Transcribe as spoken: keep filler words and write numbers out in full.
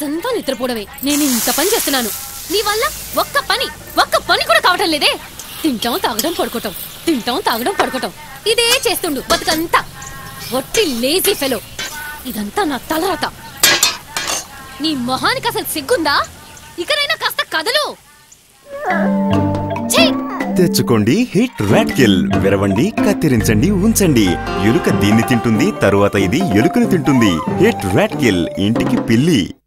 బతుకంతా నిద్రపోవడమే. నేను ఇంత పని చేస్తున్నాను, నీ వల్ల ఒక్క పని ఒక్క పని కూడా కావటం లేదే. తింటాం తాగడం పడుకోవటం, తింటాం తాగడం పడుకోవటం, ఇదే చేస్తుండు బతుకంతా. ఒట్టి లేజీ ఫెలో. ఇదంతా నా తలరాత. నీ మొహానికి అసలు సిగ్గుందా? ఇకనైనా కాస్త కదలు. తెచ్చుకోండి హిట్ ర్యాట్ కిల్. విరవండి, కత్తిరించండి, ఉంచండి. ఎలుక దీన్ని తింటుంది, తరువాత ఇది ఎలుకను తింటుంది. హిట్ ర్యాట్ కిల్, ఇంటికి పిల్లి.